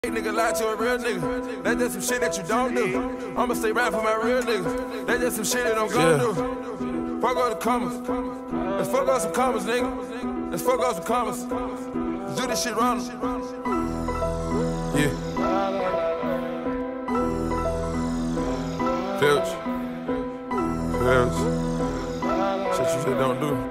Nigga lie to a real nigga. That's just some shit that you don't do. I'ma stay right for my real nigga. That's just some shit that I'm gonna do. Fuck all the commas. Let's fuck out some commas, nigga. Let's fuck out some commas. Let's do this shit wrong. Yeah. Filch. Shit you just don't do.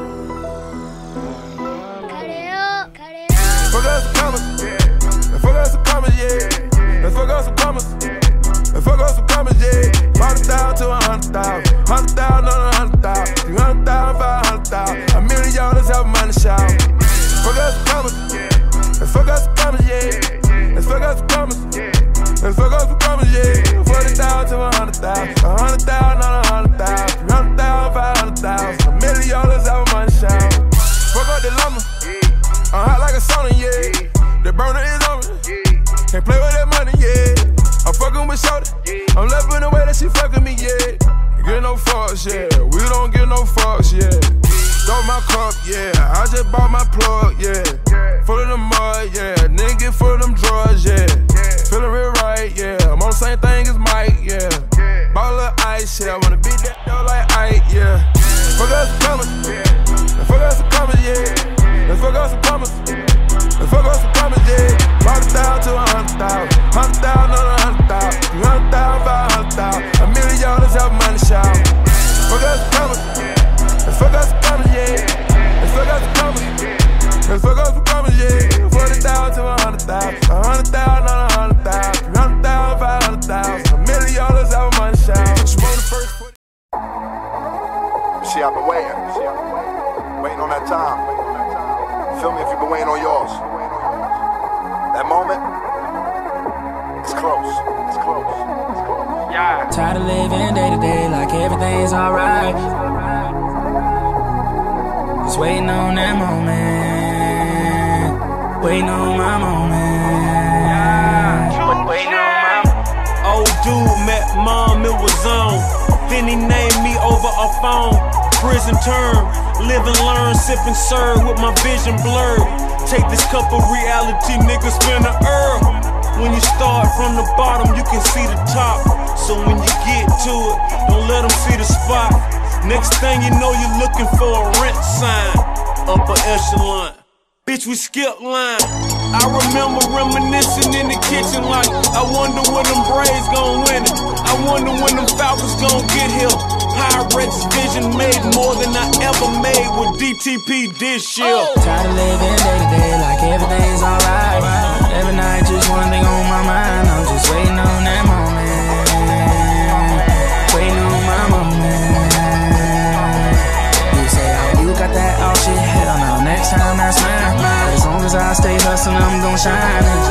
Fuck out some commas. Let's fuck out some commas, yeah. Let's fuck out some commas. Let's fuck out some commas, yeah. 100,000 to 100,000. 100,000 on 100,000. 300,000, 500,000. $1 million have money shout. Fuck out some commas. Let's fuck out some commas, yeah. Let's fuck out some commas. Let's fuck out some commas, yeah. 40,000 to 100,000. 100,000 on 100,000. 300,000, 500,000. $1 million have money shout. Fuck out the lumber. I'm hot like a sauna, yeah. The burner is on me. Can't play with that money, yeah. I'm fucking with shorty. I'm loving the way that she fucking me, yeah. Get no fucks, yeah. We don't get no fucks, yeah. Throw my cup, yeah. I just bought my plug, yeah. Full of the mud, yeah. Nigga get full of them drugs, yeah. Feeling real right, yeah. I'm on the same thing as Mike, yeah. Bought a little ice, yeah. I wanna beat that dough like Ike, yeah. Fuck out some commas. Fuck out some commas, yeah. Let's fuck out some commas. Let's fuck out some commas, yeah. 100,000 to 100,000. 100,000 on 100,000. 300,000, 500,000. $1 million have money shout. Fuck out some commas. Let's fuck out some commas, yeah. Let's fuck out some commas. Let's fuck out some commas, yeah. 40,000 to 100,000. 100,000 on 100,000. 300,000, 500,000. $1 million have money shout. See, I've been waiting. Waiting on that time. Feel me if you've been waiting on yours. That moment, it's close. It's close. It's close. Yeah. Tired of living day to day like everything's alright. Just waiting on that moment. Waiting on my moment. Yeah. Waiting on my moment. Old dude met mom, it was on. Then he named me over a phone. Prison term, live and learn, sip and serve with my vision blurred. Take this cup of reality, nigga, spin a herb. When you start from the bottom, you can see the top. So when you get to it, don't let them see the spot. Next thing you know, you're looking for a rent sign. Upper echelon, bitch, we skip line. I remember reminiscing in the kitchen like, I wonder when them Braves gon' win it. I wonder when them Falcons gon' get here. Pyrex vision made more than I ever made with DTP this year. Tired of living day to day like everything's alright. Every night just one thing on my mind. I'm just waiting on that moment. Waiting on my moment. You say, oh, you got that all shit. Hell no, next time that's mine. As long as I stay hustling, I'm gon' shine.